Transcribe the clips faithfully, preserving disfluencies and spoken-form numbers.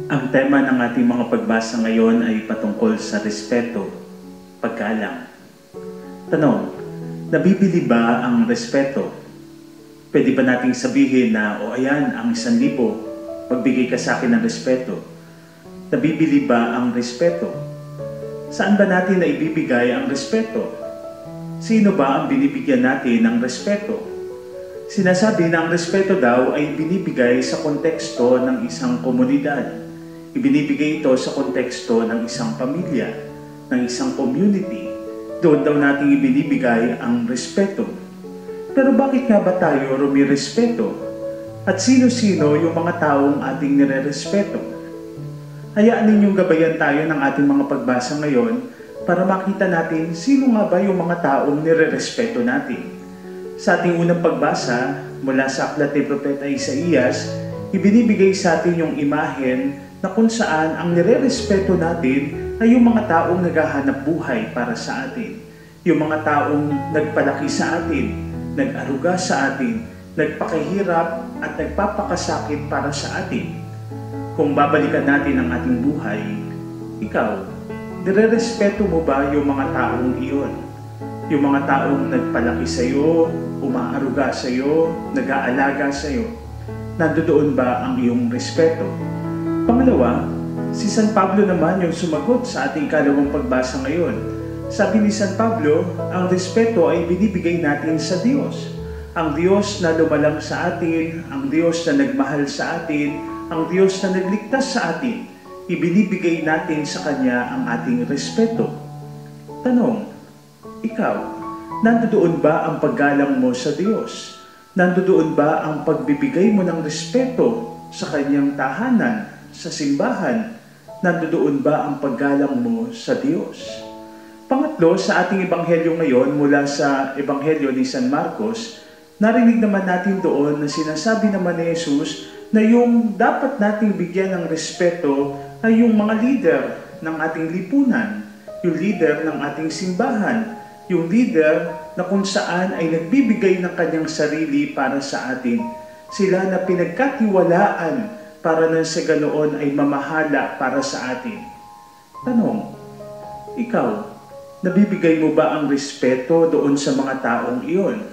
Ang tema ng ating mga pagbasa ngayon ay patungkol sa respeto, paggalang. Tanong, nabibili ba ang respeto? Pwede ba nating sabihin na, o ayan, ang isang libo, magbigay ka sa akin ng respeto? Nabibili ba ang respeto? Saan ba natin na ibibigay ang respeto? Sino ba ang binibigyan natin ng respeto? Sinasabi na ang respeto daw ay binibigay sa konteksto ng isang komunidad. Ibinibigay ito sa konteksto ng isang pamilya, ng isang community. Doon daw natin ibinibigay ang respeto. Pero bakit nga ba tayo rumirespeto? At sino-sino yung mga taong ating nirerespeto? Hayaan ninyong gabayan tayo ng ating mga pagbasa ngayon para makita natin sino nga ba yung mga taong nirerespeto natin. Sa ating unang pagbasa, mula sa aklat ni Propeta Isaías, ibinibigay sa atin yung imahen na kung saan ang nirerespeto natin ay yung mga taong naghahanap buhay para sa atin. Yung mga taong nagpalaki sa atin, nag-aruga sa atin, nagpakahirap at nagpapakasakit para sa atin. Kung babalikan natin ang ating buhay, ikaw, nirerespeto mo ba yung mga taong iyon? Yung mga taong nagpalaki sa iyo, umaaruga sa iyo, nag-aalaga sa iyo, nandoon ba ang iyong respeto? Pangalawa, si San Pablo naman yung sumagot sa ating ikalawang pagbasa ngayon. Sabi ni San Pablo, ang respeto ay binibigay natin sa Diyos. Ang Diyos na lumalang sa atin, ang Diyos na nagmahal sa atin, ang Diyos na nagligtas sa atin, ibinibigay natin sa Kanya ang ating respeto. Tanong, ikaw, nandoon ba ang paggalang mo sa Diyos? Nandoon ba ang pagbibigay mo ng respeto sa Kanyang tahanan, sa simbahan? Nandoon ba ang paggalang mo sa Diyos? Pangatlo, sa ating ebanghelyo ngayon mula sa ebanghelyo ni San Marcos, narinig naman natin doon na sinasabi naman ni Jesus na yung dapat nating bigyan ng respeto ay yung mga leader ng ating lipunan, yung leader ng ating simbahan, yung leader na kung saan ay nagbibigay ng kanyang sarili para sa atin. Sila na pinagkatiwalaan para na sa ganoon ay mamahala para sa atin. Tanong, ikaw, nabibigay mo ba ang respeto doon sa mga taong iyon?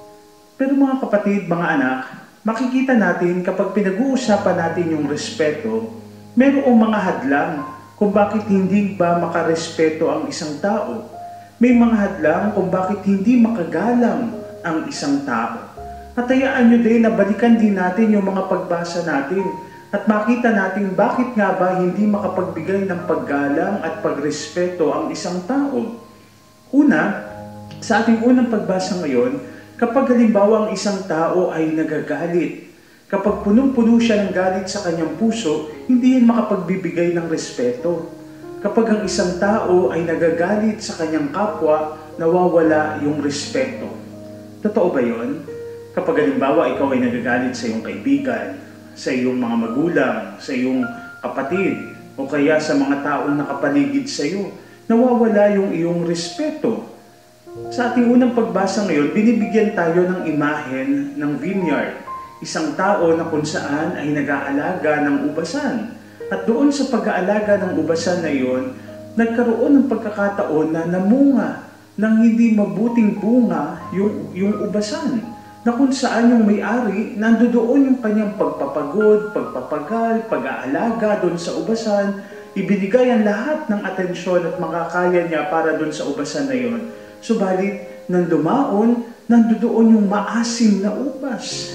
Pero mga kapatid, mga anak, makikita natin kapag pinag-uusapan natin yung respeto, mayroong mga hadlang kung bakit hindi ba makarespeto ang isang tao. May mga hadlang kung bakit hindi makagalang ang isang tao. At hayaan nyo din na balikan din natin yung mga pagbasa natin at makita natin bakit nga ba hindi makapagbigay ng paggalang at pagrespeto ang isang tao. Una, sa ating unang pagbasa ngayon, kapag halimbawa ang isang tao ay nagagalit, kapag punong-puno siya ng galit sa kanyang puso, hindi yan makapagbibigay ng respeto. Kapag ang isang tao ay nagagalit sa kanyang kapwa, nawawala yung respeto. Totoo ba yun? Kapag halimbawa ikaw ay nagagalit sa iyong kaibigan, sa iyong mga magulang, sa iyong kapatid, o kaya sa mga taong nakapaligid sa iyo, nawawala yung iyong respeto. Sa ating unang pagbasa ngayon, binibigyan tayo ng imahen ng vineyard, isang tao na kung saan ay nag-aalaga ng ubasan. At doon sa pag-aalaga ng ubasan na iyon, nagkaroon ng pagkakataon na namunga ng hindi mabuting bunga yung, yung ubasan. Na kung saan yung may-ari, nandoon yung kanyang pagpapagod, pagpapagal, pag-aalaga doon sa ubasan, ibinigay ang lahat ng atensyon at makakaya niya para doon sa ubasan na iyon. Subalit, nang dumaon, nandoon yung maasim na ubas.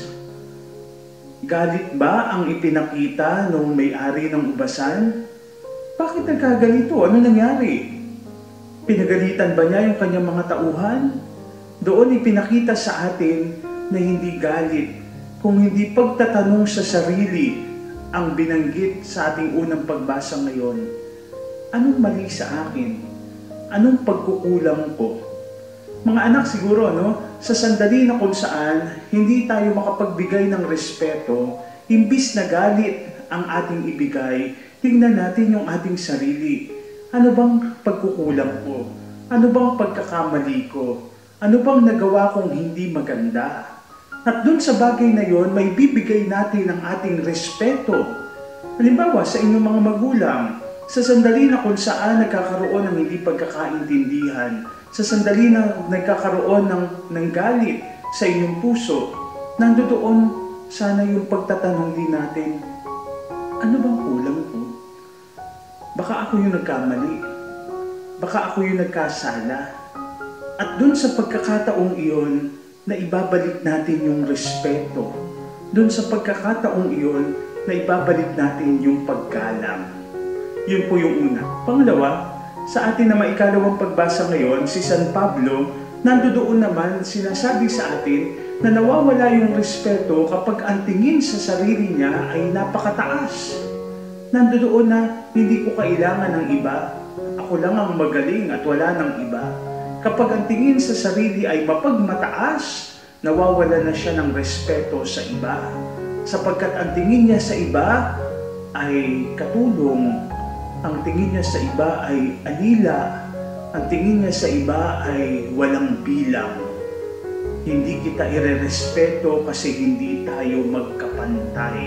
Galit ba ang ipinakita nung may-ari ng ubasan? Bakit nagkagalito? Ano nangyari? Pinagalitan ba niya yung kanyang mga tauhan? Doon ipinakita sa atin na hindi galit, kung hindi pagtatanong sa sarili ang binanggit sa ating unang pagbasa ngayon. Anong mali sa akin? Anong pagkukulang ko? Mga anak, siguro, no? Sa sandali na kung saan hindi tayo makapagbigay ng respeto, imbis na galit ang ating ibigay, tingnan natin yung ating sarili. Ano bang pagkukulang ko? Ano bang pagkakamali ko? Ano bang nagawa kong hindi maganda? At dun sa bagay na yon, may bibigay natin ang ating respeto. Halimbawa, sa inyong mga magulang, sa sandali na kung saan nagkakaroon ng hindi pagkakaintindihan, sa sandali na nagkakaroon ng, ng galit sa inyong puso, nandoon sana yung pagtatanong din natin, ano bang kulang ko? Baka ako yung nagkamali. Baka ako yung nagkasala. At dun sa pagkakataong iyon, na ibabalik natin yung respeto. Dun sa pagkakataong iyon, na ibabalik natin yung paggalang. Yun po yung una. Pangalawa, sa atin na maikalawang pagbasa ngayon, si San Pablo, nandoon naman sinasabi sa atin na nawawala yung respeto kapag ang tingin sa sarili niya ay napakataas. Nandoon na hindi ko kailangan ng iba, ako lang ang magaling at wala ng iba. Kapag ang tingin sa sarili ay mapagmataas, nawawala na siya ng respeto sa iba. Sapagkat ang tingin niya sa iba ay katulong, ang tingin niya sa iba ay alila, ang tingin niya sa iba ay walang bilang. Hindi kita irerespeto kasi hindi tayo magkapantay.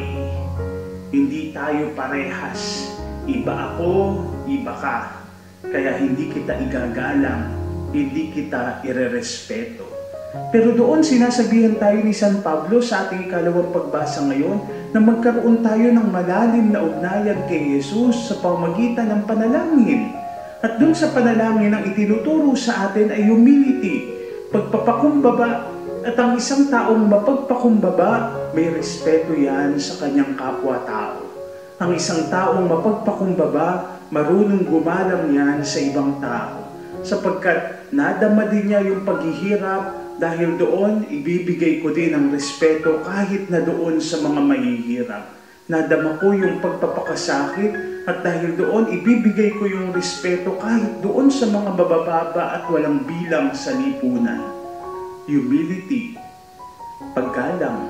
Hindi tayo parehas. Iba ako, iba ka. Kaya hindi kita igagalang, hindi kita irerespeto. Pero doon sinasabihan tayo ni San Pablo sa ating ikalawang pagbasa ngayon na magkaroon tayo ng malalim na ugnayan kay Jesus sa pamamagitan ng panalangin. At doon sa panalangin ang itinuturo sa atin ay humility, pagpapakumbaba. At ang isang taong mapagpakumbaba, may respeto yan sa kanyang kapwa-tao. Ang isang taong mapagpakumbaba, marunong gumalang yan sa ibang tao. Sapagkat nadama din niya yung paghihirap, dahil doon, ibibigay ko din ang respeto kahit na doon sa mga mahihirap. Nadama ko yung pagpapakasakit at dahil doon, ibibigay ko yung respeto kahit doon sa mga babababa at walang bilang sa lipunan. Humility, paggalang.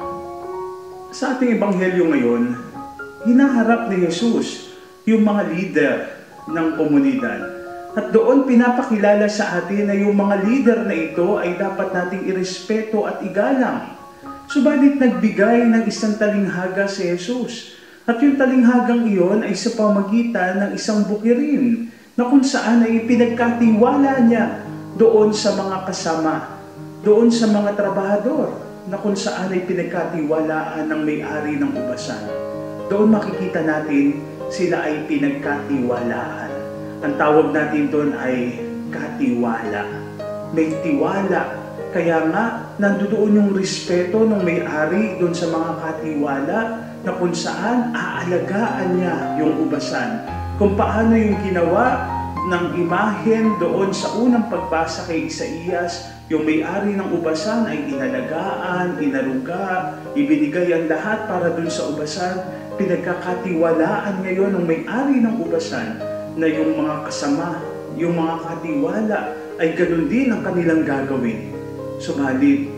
Sa ating ebanghelyo ngayon, hinaharap ni Jesus yung mga leader ng komunidad. At doon pinapakilala sa atin na yung mga leader na ito ay dapat nating irespeto at igalang. Subalit nagbigay ng isang talinghaga si Jesus. At yung talinghagang iyon ay sa pamagitan ng isang bukirin na kung saan ay pinagkatiwala niya doon sa mga kasama, doon sa mga trabahador na kung saan ay pinagkatiwalaan ng may-ari ng ubasan. Doon makikita natin sila ay pinagkatiwalaan. Ang tawag natin doon ay katiwala. May tiwala. Kaya nga, nandoon yung respeto ng may-ari doon sa mga katiwala na kung saan aalagaan niya yung ubasan. Kung paano yung ginawa ng imahen doon sa unang pagbasa kay Isaías, yung may-ari ng ubasan ay inalagaan, inaruga, ibinigay ang lahat para doon sa ubasan. Pinagkakatiwalaan ngayon ng may-ari ng ubasan na yung mga kasama, yung mga katiwala ay ganun din ang kanilang gagawin. Subalit,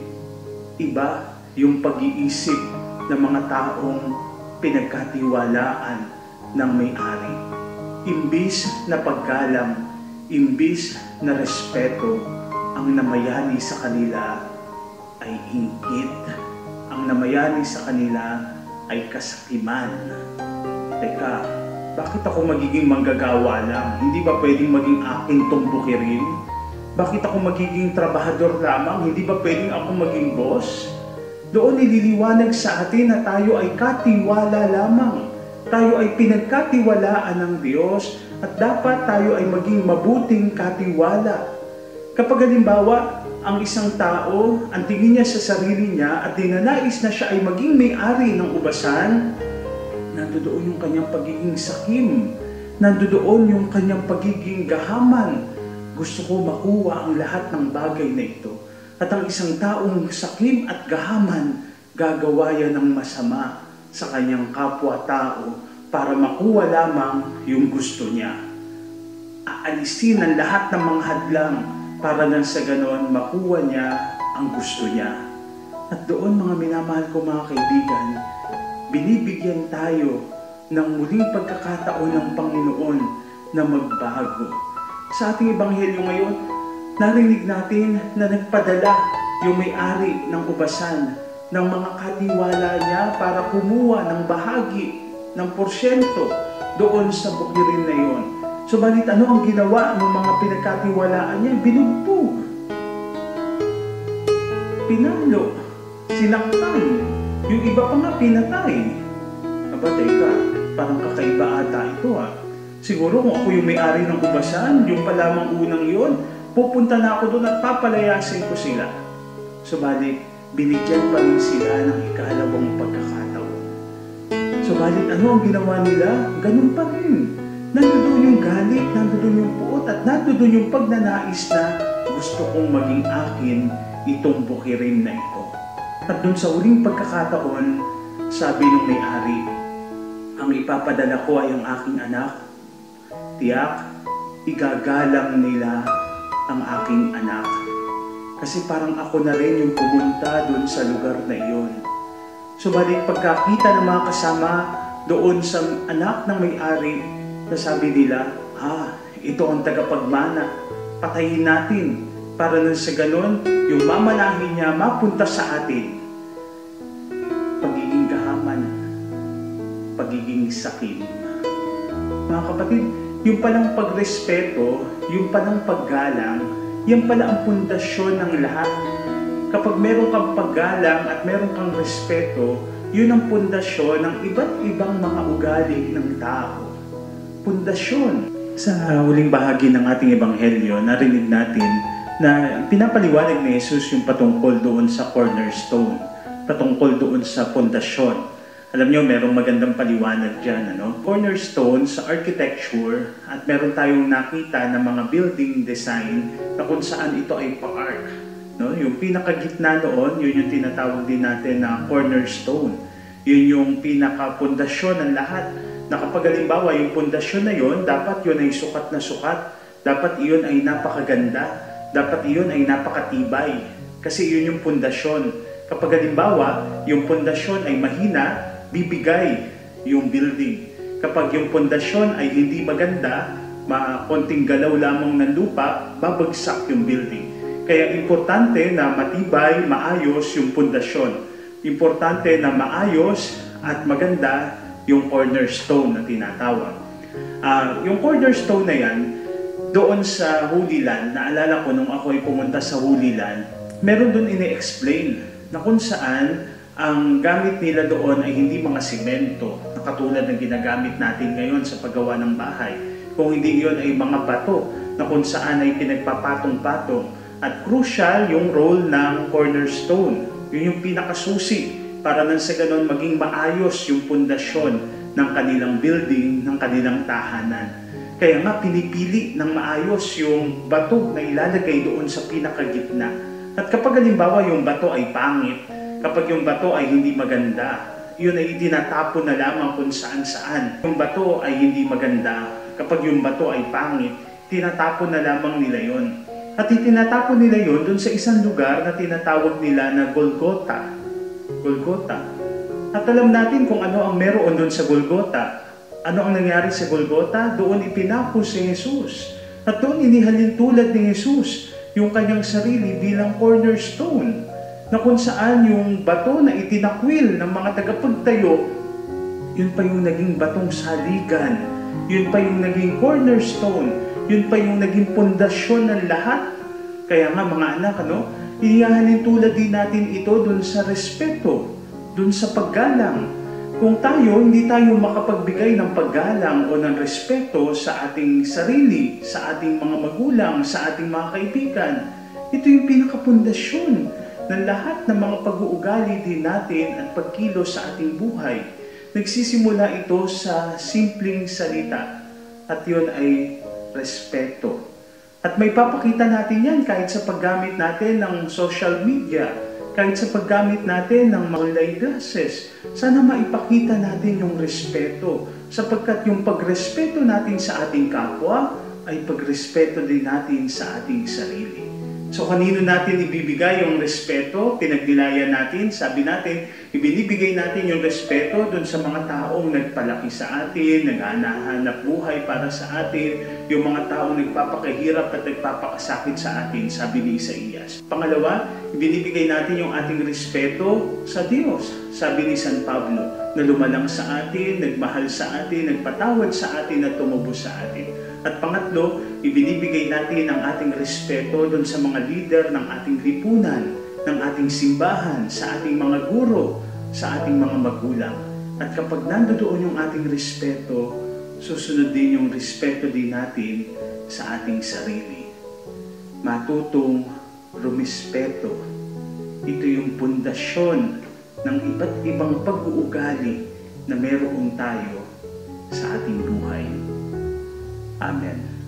iba yung pag-iisip ng mga taong pinagkatiwalaan ng may-ari. Imbis na paggalang, imbis na respeto, ang namayani sa kanila ay inggit. Ang namayani sa kanila ay kasakiman. Teka, bakit ako magiging manggagawa lang? Hindi ba pwedeng maging aking tumbukirin? Bakit ako magiging trabahador lamang? Hindi ba pwedeng ako maging boss? Doon nililiwanag sa atin na tayo ay katiwala lamang. Tayo ay pinagkatiwalaan ng Diyos at dapat tayo ay maging mabuting katiwala. Kapag halimbawa, ang isang tao, ang tingin niya sa sarili niya at dinanais na siya ay maging may-ari ng ubasan, nandoon yung kanyang pagiging sakim. Nandoon yung kanyang pagiging gahaman. Gusto ko makuha ang lahat ng bagay na ito. At ang isang taong sakim at gahaman, gagawa yan ng masama sa kanyang kapwa-tao para makuha lamang yung gusto niya. Aalisin ang lahat ng mga hadlang para nang sa ganon makuha niya ang gusto niya. At doon mga minamahal ko mga kaibigan, binibigyan tayo ng muling pagkakataon ng Panginoon na magbago. Sa ating ebanghelyo ngayon, narinig natin na nagpadala yung may-ari ng ubasan ng mga katiwala niya para kumuha ng bahagi ng porsyento doon sa bukirin na iyon. Subalit ano ang ginawa ng mga pinagkatiwalaan niya? Binugbog, pinalo, sinaktan, yung iba pa nga pinatay. Aba, teka, parang kakaiba ata ito ha. Siguro kung ako yung may-ari ng ubasan, yung pa lamang unang yun, pupunta na ako doon at papalayasin ko sila. Subalit, binigyan pa rin sila ng ikalawang pagkakataon. Subalit, ano ang ginawa nila? Ganun pa rin. Nandoon yung galit, nandoon yung puot, at nandoon yung pagnanais na gusto kong maging akin itong bukirin na ito. At doon sa uling pagkakataon, sabi ng may-ari, ang ipapadala ko ay ang aking anak. Tiyak, igagalang nila ang aking anak. Kasi parang ako na rin yung pumunta doon sa lugar na iyon. Subalit pagkakita ng mga kasama doon sa anak ng may-ari, nasabi nila, ah, ito ang tagapagmana, patayin natin para nang sa ganon, yung mamalahin niya mapunta sa atin. Pagiging kahaman, pagiging sakim. Mga kapatid, yung palang pagrespeto, yung palang paggalang, yan pala ang pundasyon ng lahat. Kapag meron kang paggalang at meron kang respeto, yun ang pundasyon ng iba't ibang mga ugali ng tao. Pundasyon. Sa huling bahagi ng ating ebanghelyo, narinig natin na pinapaliwanag ni Jesus yung patungkol doon sa cornerstone, patungkol doon sa pundasyon. Alam nyo, merong magandang paliwanag dyan, ano? Cornerstone sa architecture, at meron tayong nakita na mga building design na kung saan ito ay pa-arc. No? Yung pinakagitna noon, yun yung tinatawag din natin na cornerstone. Yun yung pinaka-pundasyon ng lahat. Na kapag halimbawa yung pundasyon na yun, dapat yun ay sukat na sukat, dapat iyon ay napakaganda, dapat iyon ay napakatibay. Kasi yun yung pundasyon. Kapag halimbawa, yung pundasyon ay mahina, bibigay yung building. Kapag yung pundasyon ay hindi maganda, konting galaw lamang ng lupa, babagsak yung building. Kaya importante na matibay, maayos yung pundasyon. Importante na maayos at maganda yung cornerstone na tinatawag. Uh, yung cornerstone na yan, doon sa Holy Land, naalala ko nung ako ay pumunta sa Holy Land, meron doon ini-explain na kung saan ang gamit nila doon ay hindi mga simento na katulad ng ginagamit natin ngayon sa paggawa ng bahay. Kung hindi yun ay mga bato na kung saan ay pinagpapatong-patong. At crucial yung role ng cornerstone. Yun yung pinakasusi para nang sa ganon maging maayos yung pundasyon ng kanilang building, ng kanilang tahanan. Kaya nga pinipili ng maayos yung bato na ilalagay doon sa pinakagitna. At kapag halimbawa yung bato ay pangit, kapag yung bato ay hindi maganda, yun ay itinatapon na lamang kung saan-saan. Yung bato ay hindi maganda, kapag yung bato ay pangit, tinatapon na lamang nila yon. At itinatapon nila yon doon sa isang lugar na tinatawag nila na Golgotha. Golgotha. At alam natin kung ano ang meron doon sa Golgotha. Ano ang nangyari sa Golgotha? Doon ipinako si Jesus. At doon inihalin tulad ni Jesus yung kanyang sarili bilang cornerstone, na kung saan yung bato na itinakwil ng mga tagapagtayo, yun pa yung naging batong saligan, yun pa yung naging cornerstone, yun pa yung naging pundasyon ng lahat. Kaya nga mga anak, ano, inihalin tulad din natin ito dun sa respeto, dun sa paggalang. Kung tayo, hindi tayo makapagbigay ng paggalang o ng respeto sa ating sarili, sa ating mga magulang, sa ating mga kaibigan, ito yung pinakapundasyon ng lahat ng mga pag-uugali din natin at pagkilos sa ating buhay. Nagsisimula ito sa simpleng salita, at yun ay respeto. At may papakita natin yan kahit sa paggamit natin ng social media, kahit sa paggamit natin ng online classes. Sana maipakita natin yung respeto, sapagkat yung pagrespeto natin sa ating kapwa ay pagrespeto din natin sa ating sarili. So kanino natin ibibigay yung respeto? Pinagnilayan natin, sabi natin, ibinibigay natin yung respeto dun sa mga taong nagpalaki sa atin, naghahanap buhay para sa atin, yung mga taong nagpapakahirap at nagpapakasakit sa atin, sabi ni Isaías. Pangalawa, ibinibigay natin yung ating respeto sa Diyos, Sabi ni San Pablo, na lumalang sa atin, nagmahal sa atin, nagpatawad sa atin at tumubos sa atin. At pangatlo, ibinibigay natin ang ating respeto doon sa mga leader ng ating lipunan, ng ating simbahan, sa ating mga guro, sa ating mga magulang. At kapag nandoon yung ating respeto, susunod din yung respeto din natin sa ating sarili. Matutong rumispeto. Ito yung pundasyon ng iba't ibang pag-uugali na meron tayo sa ating buhay. Amen.